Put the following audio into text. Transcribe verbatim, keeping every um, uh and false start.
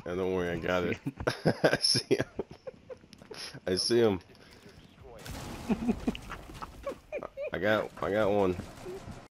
Yeah, don't worry, I got it. I see him. I see him. I got, I got one.